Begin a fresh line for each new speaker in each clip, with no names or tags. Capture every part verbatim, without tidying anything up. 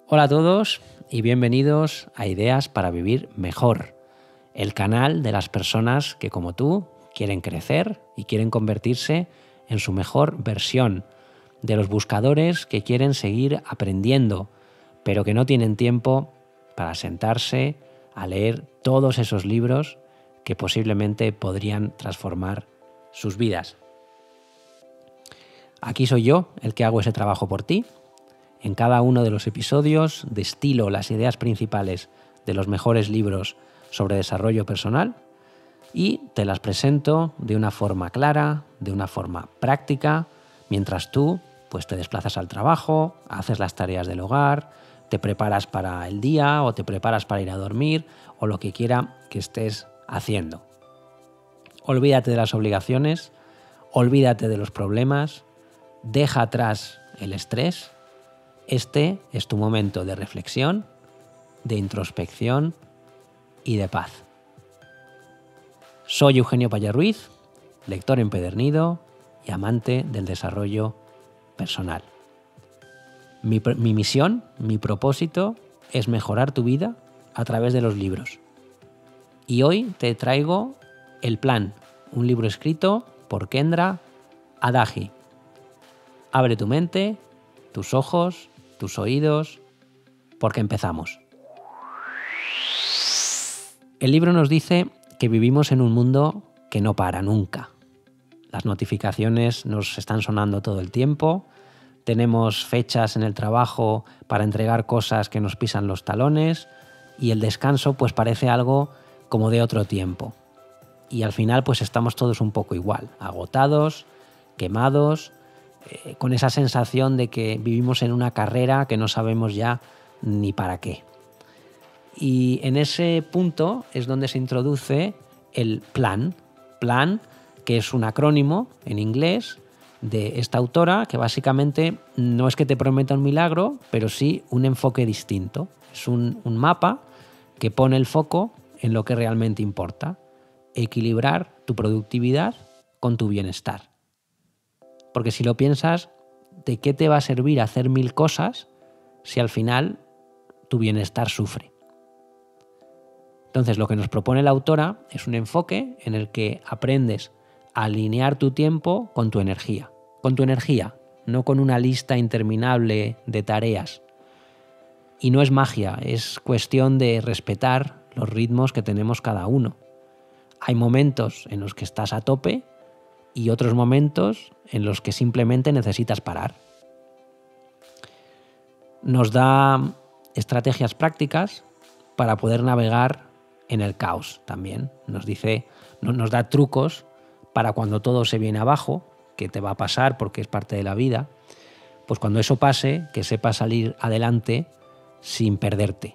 Hola a todos y bienvenidos a Ideas para Vivir Mejor, el canal de las personas que, como tú, quieren crecer y quieren convertirse en su mejor versión, de los buscadores que quieren seguir aprendiendo, pero que no tienen tiempo para sentarse a leer todos esos libros que posiblemente podrían transformar sus vidas. Aquí soy yo el que hago ese trabajo por ti. En cada uno de los episodios destilo las ideas principales de los mejores libros sobre desarrollo personal y te las presento de una forma clara, de una forma práctica, mientras tú pues, te desplazas al trabajo, haces las tareas del hogar, te preparas para el día o te preparas para ir a dormir o lo que quiera que estés haciendo. Olvídate de las obligaciones, olvídate de los problemas, deja atrás el estrés. Este es tu momento de reflexión, de introspección y de paz. Soy Eugenio Paya Ruiz, lector empedernido y amante del desarrollo personal. Mi, mi misión, mi propósito es mejorar tu vida a través de los libros. Y hoy te traigo El Plan, un libro escrito por Kendra Adaji. Abre tu mente, tus ojos, tus oídos, porque empezamos. El libro nos dice que vivimos en un mundo que no para nunca. Las notificaciones nos están sonando todo el tiempo, tenemos fechas en el trabajo para entregar cosas que nos pisan los talones y el descanso pues parece algo como de otro tiempo. Y al final pues estamos todos un poco igual, agotados, quemados, eh, con esa sensación de que vivimos en una carrera que no sabemos ya ni para qué. Y en ese punto es donde se introduce el plan, plan que es un acrónimo en inglés de esta autora que básicamente no es que te prometa un milagro, pero sí un enfoque distinto. Es un, un mapa que pone el foco en lo que realmente importa, equilibrar tu productividad con tu bienestar. Porque si lo piensas, ¿de qué te va a servir hacer mil cosas si al final tu bienestar sufre? Entonces, lo que nos propone la autora es un enfoque en el que aprendes a alinear tu tiempo con tu energía. Con tu energía, no con una lista interminable de tareas. Y no es magia, es cuestión de respetar los ritmos que tenemos cada uno. Hay momentos en los que estás a tope y otros momentos en los que simplemente necesitas parar. Nos da estrategias prácticas para poder navegar en el caos también. Nos dice, nos da trucos para cuando todo se viene abajo, que te va a pasar porque es parte de la vida, pues cuando eso pase, que sepas salir adelante sin perderte.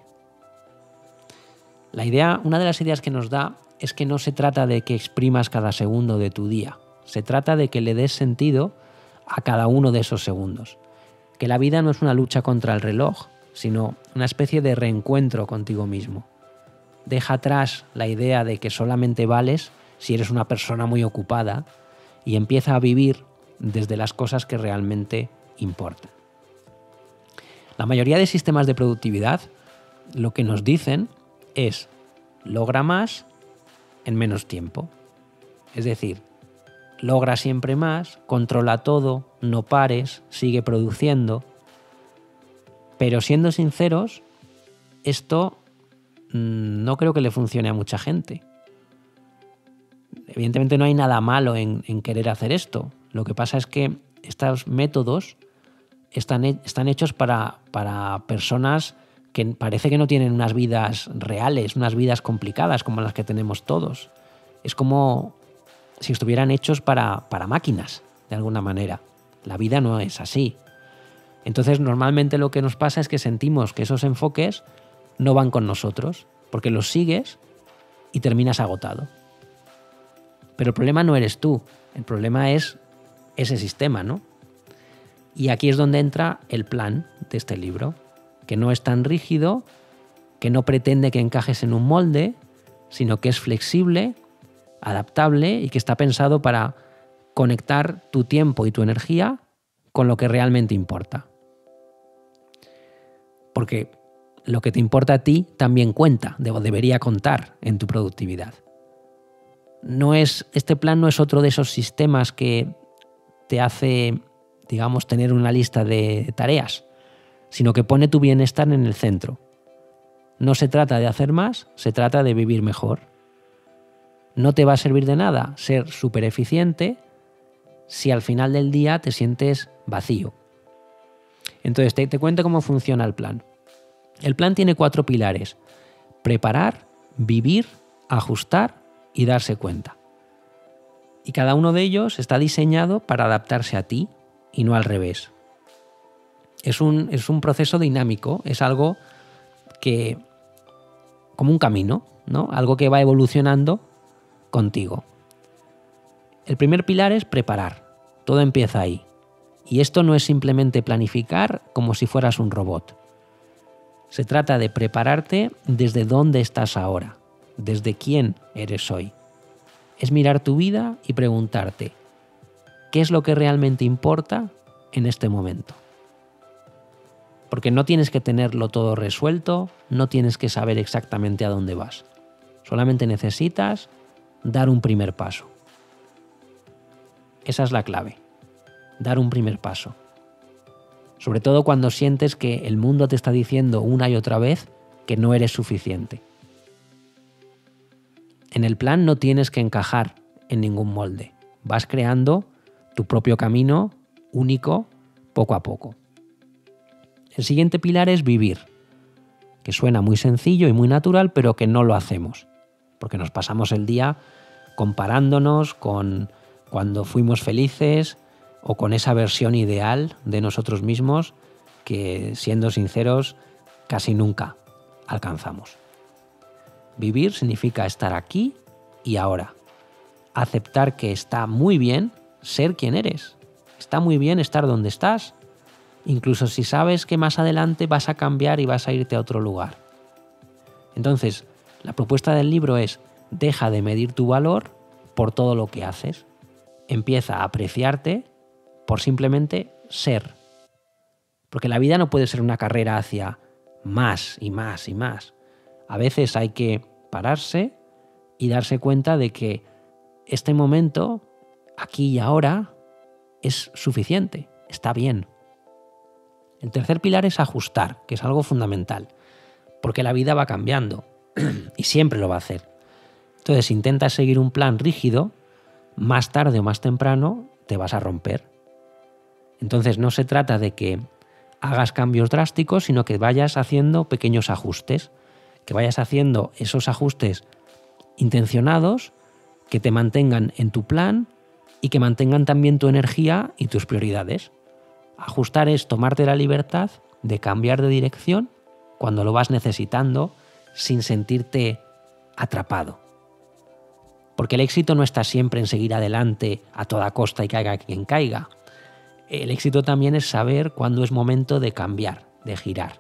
La idea, una de las ideas que nos da es que no se trata de que exprimas cada segundo de tu día, se trata de que le des sentido a cada uno de esos segundos. Que la vida no es una lucha contra el reloj, sino una especie de reencuentro contigo mismo. Deja atrás la idea de que solamente vales si eres una persona muy ocupada y empieza a vivir desde las cosas que realmente importan. La mayoría de sistemas de productividad lo que nos dicen es logra más en menos tiempo. Es decir, logra siempre más, controla todo, no pares, sigue produciendo. Pero siendo sinceros, esto mmm, no creo que le funcione a mucha gente. Evidentemente no hay nada malo en, en querer hacer esto. Lo que pasa es que estos métodos están, están hechos para, para personas que parece que no tienen unas vidas reales, unas vidas complicadas como las que tenemos todos. Es como si estuvieran hechos para, para máquinas, de alguna manera. La vida no es así. Entonces, normalmente lo que nos pasa es que sentimos que esos enfoques no van con nosotros, porque los sigues y terminas agotado. Pero el problema no eres tú, el problema es ese sistema, ¿no? Y aquí es donde entra el plan de este libro, que no es tan rígido, que no pretende que encajes en un molde, sino que es flexible, adaptable y que está pensado para conectar tu tiempo y tu energía con lo que realmente importa. Porque lo que te importa a ti también cuenta, debería contar en tu productividad. No es, este plan no es otro de esos sistemas que te hace, digamos, tener una lista de tareas, sino que pone tu bienestar en el centro. No se trata de hacer más, se trata de vivir mejor. No te va a servir de nada ser súper eficiente si al final del día te sientes vacío. Entonces, te, te cuento cómo funciona el plan. El plan tiene cuatro pilares: preparar, vivir, ajustar y darse cuenta. Y cada uno de ellos está diseñado para adaptarse a ti y no al revés. Es un, es un proceso dinámico, es algo que, como un camino, ¿no? Algo que va evolucionando contigo. El primer pilar es preparar. Todo empieza ahí. Y esto no es simplemente planificar como si fueras un robot. Se trata de prepararte desde dónde estás ahora, desde quién eres hoy. Es mirar tu vida y preguntarte, ¿qué es lo que realmente importa en este momento? Porque no tienes que tenerlo todo resuelto, no tienes que saber exactamente a dónde vas. Solamente necesitas dar un primer paso. Esa es la clave, dar un primer paso. Sobre todo cuando sientes que el mundo te está diciendo una y otra vez que no eres suficiente. En el plan no tienes que encajar en ningún molde. Vas creando tu propio camino único poco a poco. El siguiente pilar es vivir, que suena muy sencillo y muy natural, pero que no lo hacemos, porque nos pasamos el día comparándonos con cuando fuimos felices o con esa versión ideal de nosotros mismos que, siendo sinceros, casi nunca alcanzamos. Vivir significa estar aquí y ahora. Aceptar que está muy bien ser quien eres. Está muy bien estar donde estás, incluso si sabes que más adelante vas a cambiar y vas a irte a otro lugar. Entonces, la propuesta del libro es: deja de medir tu valor por todo lo que haces. Empieza a apreciarte por simplemente ser. Porque la vida no puede ser una carrera hacia más y más y más. A veces hay que pararse y darse cuenta de que este momento, aquí y ahora, es suficiente, está bien. El tercer pilar es ajustar, que es algo fundamental, porque la vida va cambiando y siempre lo va a hacer. Entonces, si intentas seguir un plan rígido, más tarde o más temprano te vas a romper. Entonces, no se trata de que hagas cambios drásticos, sino que vayas haciendo pequeños ajustes, que vayas haciendo esos ajustes intencionados que te mantengan en tu plan y que mantengan también tu energía y tus prioridades. Ajustar es tomarte la libertad de cambiar de dirección cuando lo vas necesitando sin sentirte atrapado. Porque el éxito no está siempre en seguir adelante a toda costa y caiga quien caiga. El éxito también es saber cuándo es momento de cambiar, de girar.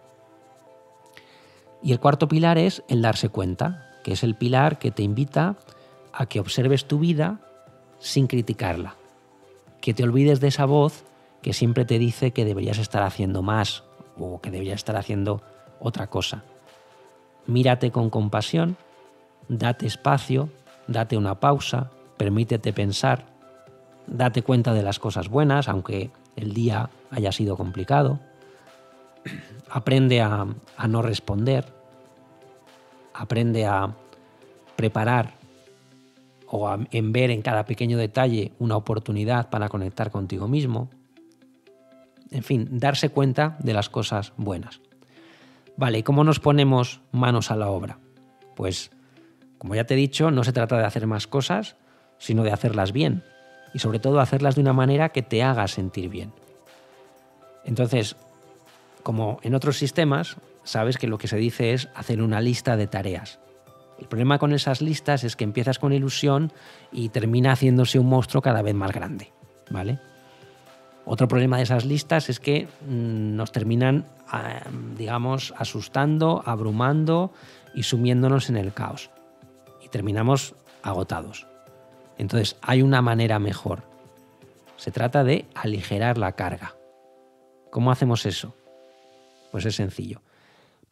Y el cuarto pilar es el darse cuenta, que es el pilar que te invita a que observes tu vida sin criticarla, que te olvides de esa voz que siempre te dice que deberías estar haciendo más o que deberías estar haciendo otra cosa. Mírate con compasión, date espacio, date una pausa, permítete pensar, date cuenta de las cosas buenas, aunque el día haya sido complicado. Aprende a, a no responder, aprende a preparar o a, en ver en cada pequeño detalle una oportunidad para conectar contigo mismo. En fin, darse cuenta de las cosas buenas. Vale, ¿y cómo nos ponemos manos a la obra? Pues, como ya te he dicho, no se trata de hacer más cosas, sino de hacerlas bien. Y sobre todo hacerlas de una manera que te haga sentir bien. Entonces, como en otros sistemas, sabes que lo que se dice es hacer una lista de tareas. El problema con esas listas es que empiezas con ilusión y termina haciéndose un monstruo cada vez más grande, ¿vale? Otro problema de esas listas es que mmm, nos terminan, eh, digamos, asustando, abrumando y sumiéndonos en el caos. Y terminamos agotados. Entonces, hay una manera mejor. Se trata de aligerar la carga. ¿Cómo hacemos eso? Pues es sencillo.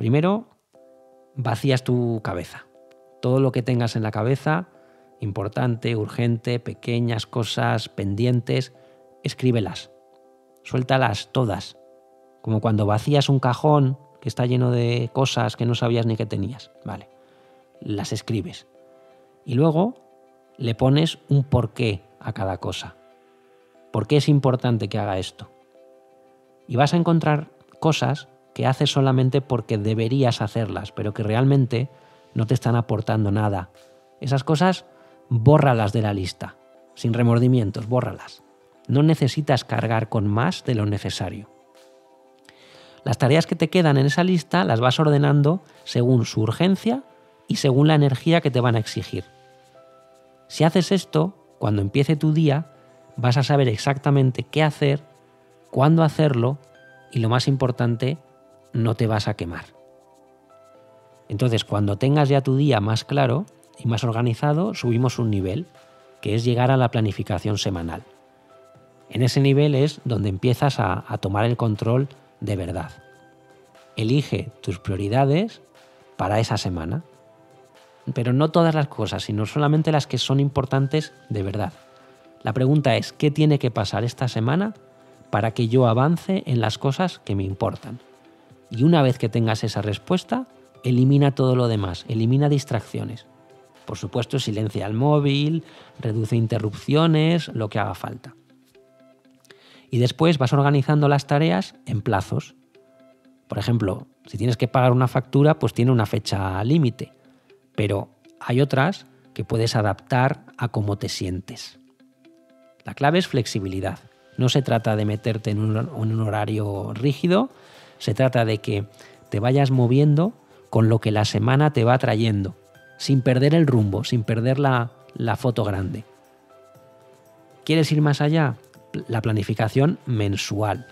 Primero, vacías tu cabeza. Todo lo que tengas en la cabeza, importante, urgente, pequeñas cosas, pendientes, escríbelas. Suéltalas todas. Como cuando vacías un cajón que está lleno de cosas que no sabías ni que tenías. Vale. Las escribes. Y luego le pones un porqué a cada cosa. ¿Por qué es importante que haga esto? Y vas a encontrar cosas que haces solamente porque deberías hacerlas, pero que realmente no te están aportando nada. Esas cosas, bórralas de la lista, sin remordimientos, bórralas. No necesitas cargar con más de lo necesario. Las tareas que te quedan en esa lista las vas ordenando según su urgencia y según la energía que te van a exigir. Si haces esto, cuando empiece tu día, vas a saber exactamente qué hacer, cuándo hacerlo y, lo más importante, no te vas a quemar. Entonces, cuando tengas ya tu día más claro y más organizado, subimos un nivel, que es llegar a la planificación semanal. En ese nivel es donde empiezas a, a tomar el control de verdad. Elige tus prioridades para esa semana, pero no todas las cosas, sino solamente las que son importantes de verdad. La pregunta es, ¿qué tiene que pasar esta semana para que yo avance en las cosas que me importan? Y una vez que tengas esa respuesta, elimina todo lo demás, elimina distracciones. Por supuesto, silencia el móvil, reduce interrupciones, lo que haga falta. Y después vas organizando las tareas en plazos. Por ejemplo, si tienes que pagar una factura, pues tiene una fecha límite. Pero hay otras que puedes adaptar a cómo te sientes. La clave es flexibilidad. No se trata de meterte en un, en un horario rígido, se trata de que te vayas moviendo con lo que la semana te va trayendo, sin perder el rumbo, sin perder la, la foto grande. ¿Quieres ir más allá? La planificación mensual.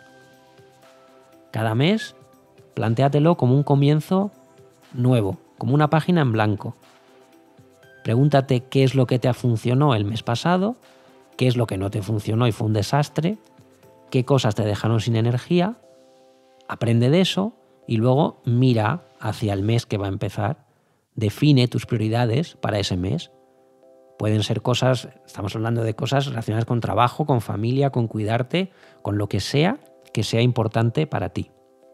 Cada mes, plantéatelo como un comienzo nuevo, como una página en blanco. Pregúntate qué es lo que te funcionó el mes pasado, qué es lo que no te funcionó y fue un desastre, qué cosas te dejaron sin energía, aprende de eso y luego mira hacia el mes que va a empezar, define tus prioridades para ese mes. Pueden ser cosas, estamos hablando de cosas relacionadas con trabajo, con familia, con cuidarte, con lo que sea que sea importante para ti.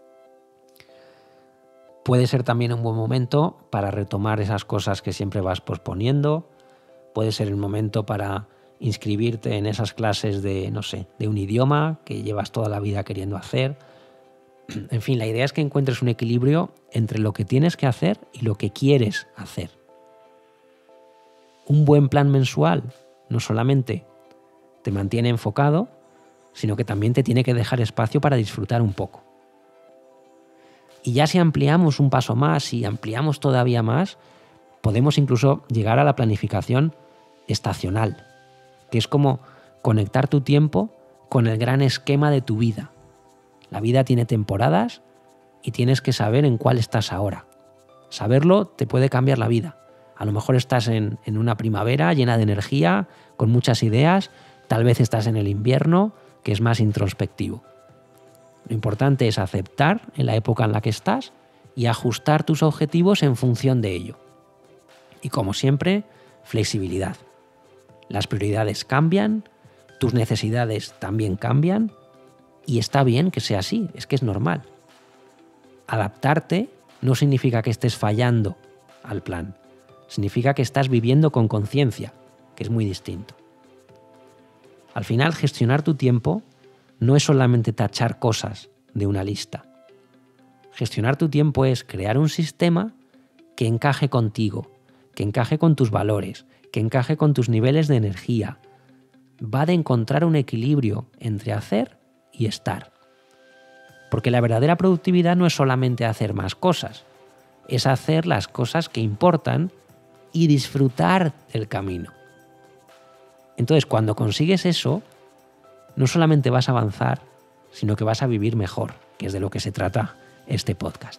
Puede ser también un buen momento para retomar esas cosas que siempre vas posponiendo. Puede ser el momento para inscribirte en esas clases de, no sé, de un idioma que llevas toda la vida queriendo hacer. En fin, la idea es que encuentres un equilibrio entre lo que tienes que hacer y lo que quieres hacer. Un buen plan mensual no solamente te mantiene enfocado, sino que también te tiene que dejar espacio para disfrutar un poco. Y ya si ampliamos un paso más, si ampliamos todavía más, podemos incluso llegar a la planificación estacional, que es como conectar tu tiempo con el gran esquema de tu vida. La vida tiene temporadas y tienes que saber en cuál estás ahora. Saberlo te puede cambiar la vida. A lo mejor estás en, en una primavera llena de energía, con muchas ideas, tal vez estás en el invierno, que es más introspectivo. Lo importante es aceptar en la época en la que estás y ajustar tus objetivos en función de ello. Y como siempre, flexibilidad. Las prioridades cambian, tus necesidades también cambian y está bien que sea así, es que es normal. Adaptarte no significa que estés fallando al plan, significa que estás viviendo con conciencia, que es muy distinto. Al final, gestionar tu tiempo no es solamente tachar cosas de una lista. Gestionar tu tiempo es crear un sistema que encaje contigo, que encaje con tus valores, que encaje con tus niveles de energía. Va de encontrar un equilibrio entre hacer y estar. Porque la verdadera productividad no es solamente hacer más cosas, es hacer las cosas que importan y disfrutar del camino. Entonces, cuando consigues eso, no solamente vas a avanzar, sino que vas a vivir mejor, que es de lo que se trata este podcast.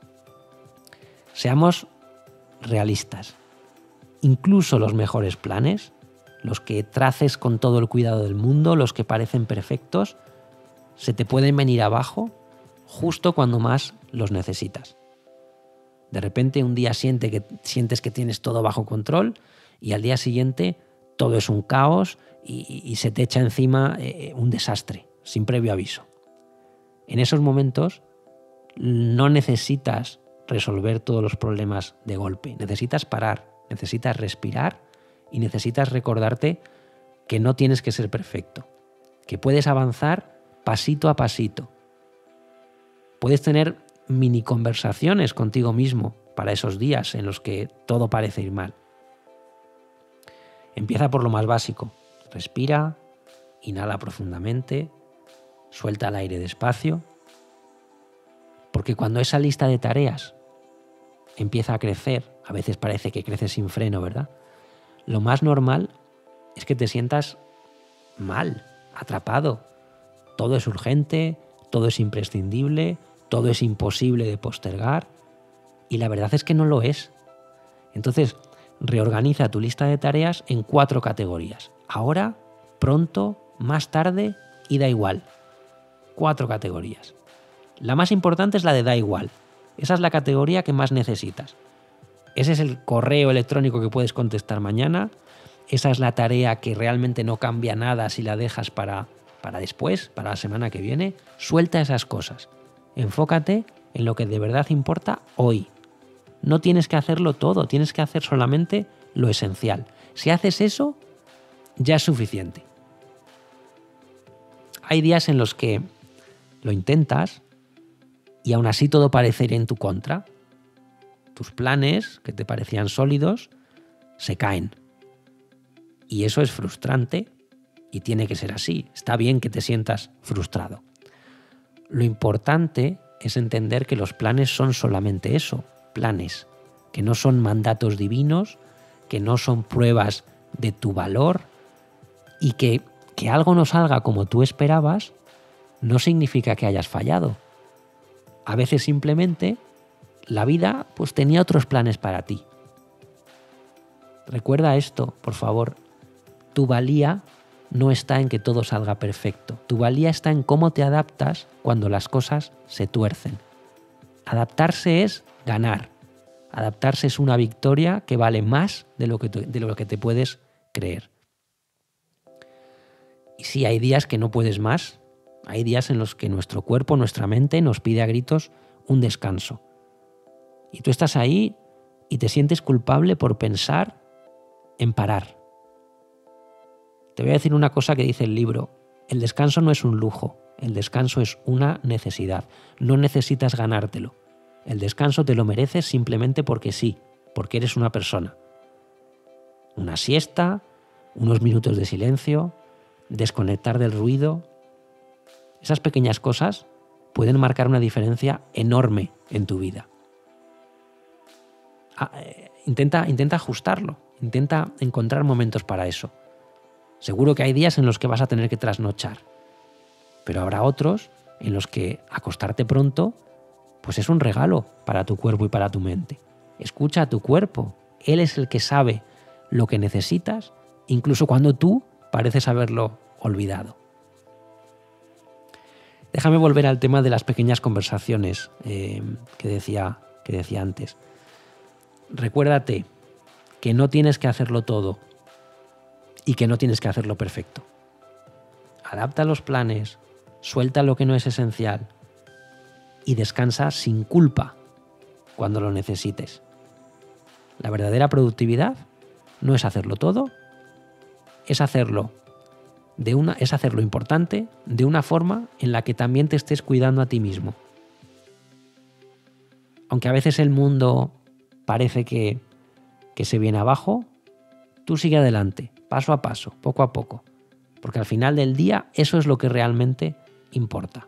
Seamos realistas. Incluso los mejores planes, los que traces con todo el cuidado del mundo, los que parecen perfectos, se te pueden venir abajo justo cuando más los necesitas. De repente un día siente que, sientes que tienes todo bajo control y al día siguiente todo es un caos y, y se te echa encima eh, un desastre, sin previo aviso. En esos momentos no necesitas resolver todos los problemas de golpe, necesitas parar, necesitas respirar y necesitas recordarte que no tienes que ser perfecto, que puedes avanzar pasito a pasito. Puedes tener mini conversaciones contigo mismo para esos días en los que todo parece ir mal. Empieza por lo más básico. Respira, inhala profundamente, suelta el aire despacio, porque cuando esa lista de tareas empieza a crecer, a veces parece que crece sin freno, ¿verdad? Lo más normal es que te sientas mal, atrapado. Todo es urgente, todo es imprescindible, todo es imposible de postergar y la verdad es que no lo es. Entonces, reorganiza tu lista de tareas en cuatro categorías. Ahora, pronto, más tarde y da igual. Cuatro categorías. La más importante es la de da igual. Esa es la categoría que más necesitas. Ese es el correo electrónico que puedes contestar mañana. Esa es la tarea que realmente no cambia nada si la dejas para, para después, para la semana que viene. Suelta esas cosas. Enfócate en lo que de verdad importa hoy. No tienes que hacerlo todo, tienes que hacer solamente lo esencial. Si haces eso, ya es suficiente. Hay días en los que lo intentas y aún así todo parece ir en tu contra. Tus planes, que te parecían sólidos, se caen. Y eso es frustrante y tiene que ser así. Está bien que te sientas frustrado. Lo importante es entender que los planes son solamente eso, planes, que no son mandatos divinos, que no son pruebas de tu valor y que, que algo no salga como tú esperabas no significa que hayas fallado. A veces simplemente la vida pues tenía otros planes para ti. Recuerda esto, por favor. Tu valía no está en que todo salga perfecto. Tu valía está en cómo te adaptas cuando las cosas se tuercen. Adaptarse es ganar. Adaptarse es una victoria que vale más de lo que te, de lo que te puedes creer. Y sí, hay días que no puedes más. Hay días en los que nuestro cuerpo, nuestra mente nos pide a gritos un descanso. Y tú estás ahí y te sientes culpable por pensar en parar. Te voy a decir una cosa que dice el libro. El descanso no es un lujo, el descanso es una necesidad. No necesitas ganártelo. El descanso te lo mereces simplemente porque sí, porque eres una persona. Una siesta, unos minutos de silencio, desconectar del ruido. Esas pequeñas cosas pueden marcar una diferencia enorme en tu vida. Ah, eh, intenta, intenta ajustarlo, intenta encontrar momentos para eso. Seguro que hay días en los que vas a tener que trasnochar, pero habrá otros en los que acostarte pronto pues es un regalo para tu cuerpo y para tu mente. Escucha a tu cuerpo, él es el que sabe lo que necesitas, incluso cuando tú pareces haberlo olvidado. Déjame volver al tema de las pequeñas conversaciones eh, que decía, que decía antes. Recuérdate que no tienes que hacerlo todo y que no tienes que hacerlo perfecto. Adapta los planes, suelta lo que no es esencial y descansa sin culpa cuando lo necesites. La verdadera productividad no es hacerlo todo, es hacerlo de una, es hacerlo importante de una forma en la que también te estés cuidando a ti mismo. Aunque a veces el mundo parece que, que se viene abajo, tú sigue adelante, paso a paso, poco a poco, porque al final del día eso es lo que realmente importa.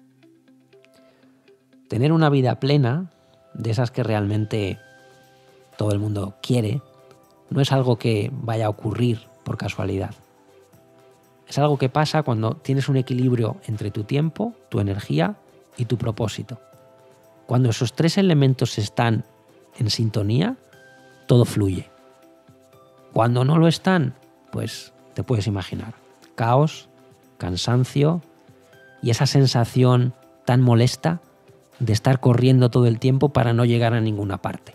Tener una vida plena, de esas que realmente todo el mundo quiere, no es algo que vaya a ocurrir por casualidad. Es algo que pasa cuando tienes un equilibrio entre tu tiempo, tu energía y tu propósito. Cuando esos tres elementos están en sintonía, todo fluye. Cuando no lo están, pues te puedes imaginar. Caos, cansancio y esa sensación tan molesta de estar corriendo todo el tiempo para no llegar a ninguna parte.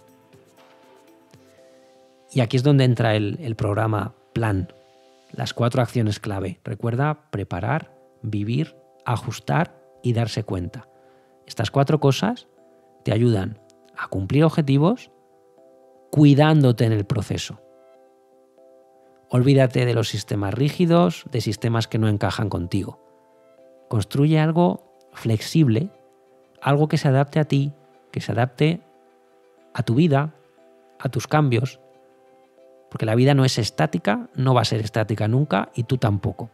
Y aquí es donde entra el, el programa Plan, las cuatro acciones clave. Recuerda: preparar, vivir, ajustar y darse cuenta. Estas cuatro cosas te ayudan a cumplir objetivos cuidándote en el proceso. Olvídate de los sistemas rígidos, de sistemas que no encajan contigo. Construye algo flexible, algo que se adapte a ti, que se adapte a tu vida, a tus cambios, porque la vida no es estática, no va a ser estática nunca y tú tampoco.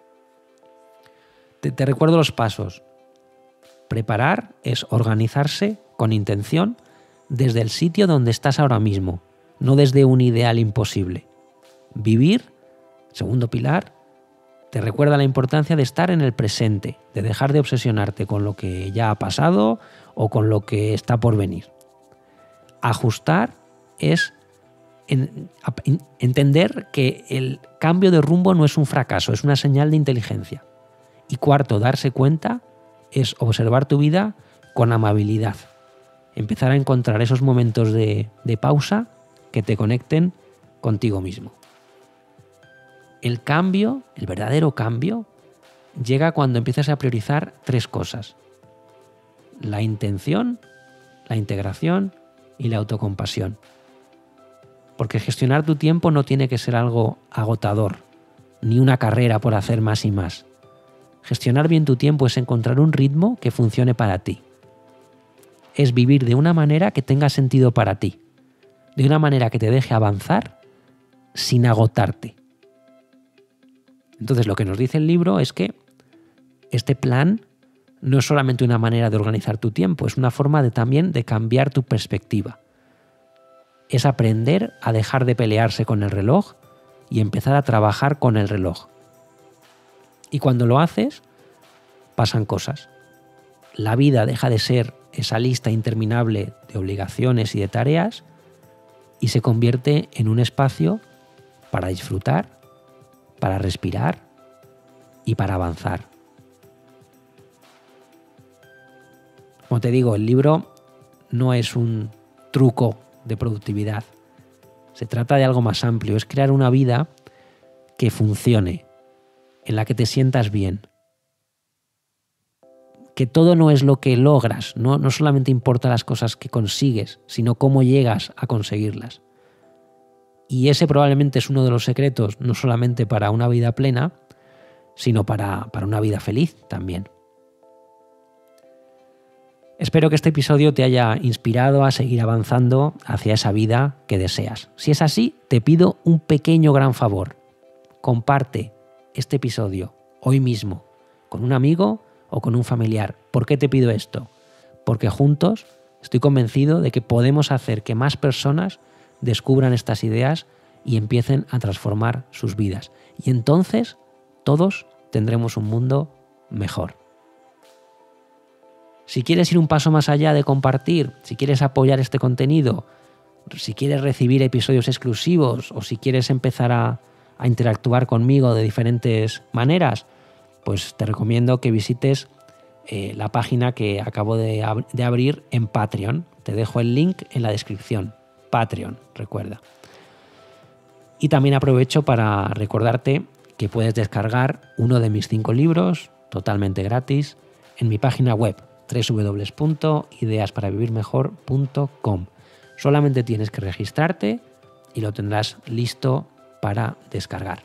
Te, te recuerdo los pasos. Preparar es organizarse con intención desde el sitio donde estás ahora mismo, no desde un ideal imposible. Vivir, segundo pilar, te recuerda la importancia de estar en el presente, de dejar de obsesionarte con lo que ya ha pasado o con lo que está por venir. Ajustar es en, en, entender que el cambio de rumbo no es un fracaso, es una señal de inteligencia. Y cuarto, darse cuenta es observar tu vida con amabilidad. Empezar a encontrar esos momentos de, de pausa que te conecten contigo mismo. El cambio, el verdadero cambio, llega cuando empiezas a priorizar tres cosas: la intención, la integración y la autocompasión. Porque gestionar tu tiempo no tiene que ser algo agotador, ni una carrera por hacer más y más. Gestionar bien tu tiempo es encontrar un ritmo que funcione para ti. Es vivir de una manera que tenga sentido para ti, de una manera que te deje avanzar sin agotarte. Entonces, lo que nos dice el libro es que este plan no es solamente una manera de organizar tu tiempo, es una forma de, también de cambiar tu perspectiva. Es aprender a dejar de pelearse con el reloj y empezar a trabajar con el reloj. Y cuando lo haces, pasan cosas. La vida deja de ser esa lista interminable de obligaciones y de tareas y se convierte en un espacio para disfrutar, para respirar y para avanzar. Como te digo, el libro no es un truco de productividad. Se trata de algo más amplio, es crear una vida que funcione, en la que te sientas bien. Que todo no es lo que logras, no, no solamente importa las cosas que consigues, sino cómo llegas a conseguirlas. Y ese probablemente es uno de los secretos, no solamente para una vida plena, sino para, para una vida feliz también. Espero que este episodio te haya inspirado a seguir avanzando hacia esa vida que deseas. Si es así, te pido un pequeño gran favor. Comparte este episodio hoy mismo con un amigo o con un familiar. ¿Por qué te pido esto? Porque juntos estoy convencido de que podemos hacer que más personas descubran estas ideas y empiecen a transformar sus vidas. Y entonces todos tendremos un mundo mejor. Si quieres ir un paso más allá de compartir, si quieres apoyar este contenido, si quieres recibir episodios exclusivos o si quieres empezar a, a interactuar conmigo de diferentes maneras, pues te recomiendo que visites eh, la página que acabo de, ab- de abrir en Patreon. Te dejo el link en la descripción. Patreon, recuerda. Y también aprovecho para recordarte que puedes descargar uno de mis cinco libros totalmente gratis en mi página web doble u doble u doble u punto ideas para vivir mejor punto com. Solamente tienes que registrarte y lo tendrás listo para descargar.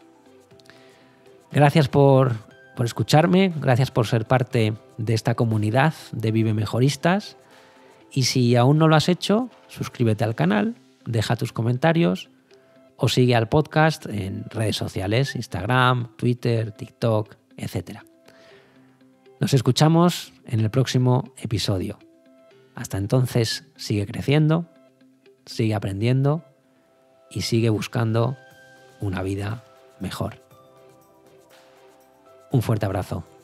Gracias por, por escucharme, gracias por ser parte de esta comunidad de Vive Mejoristas. Y si aún no lo has hecho, suscríbete al canal, deja tus comentarios o sigue al podcast en redes sociales, Instagram, Twitter, TikTok, etcétera. Nos escuchamos en el próximo episodio. Hasta entonces, sigue creciendo, sigue aprendiendo y sigue buscando una vida mejor. Un fuerte abrazo.